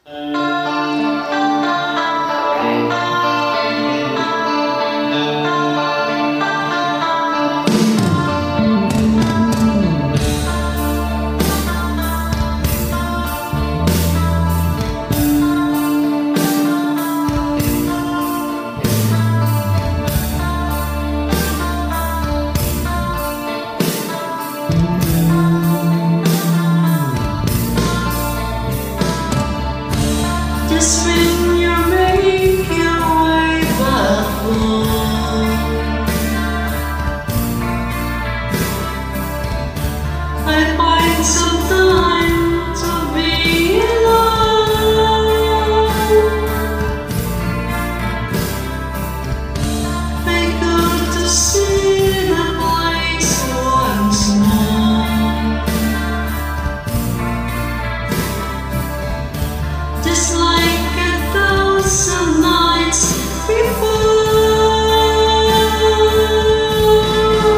Just when you're making your way back home, I find some time to be alone. Be good to see the place once more, just like some nights before.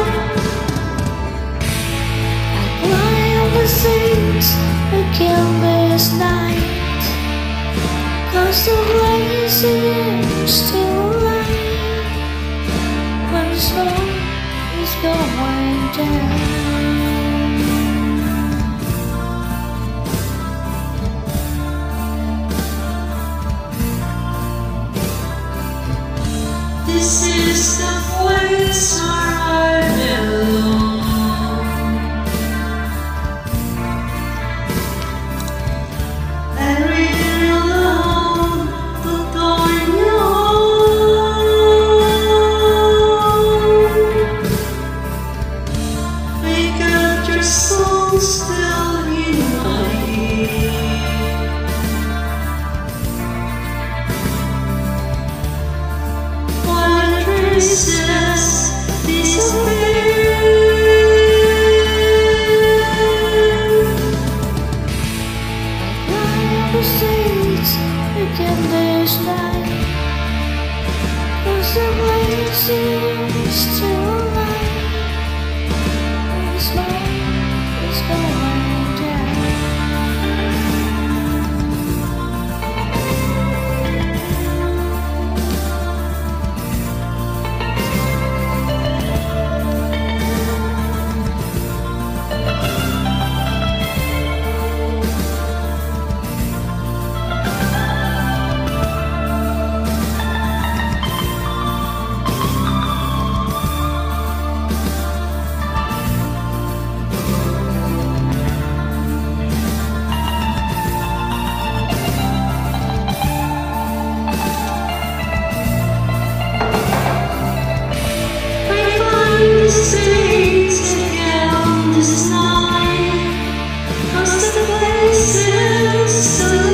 I climb the things that kill this night, 'cause the place is still alive when the smoke is going down. This is the place where I belong. And really alone, the door you own. We got your soul still in my ear. Traces disappear. I climb the streets again this night, 'cause the place is still alive when the smoke is going down. Streets again this night, 'cause the place is so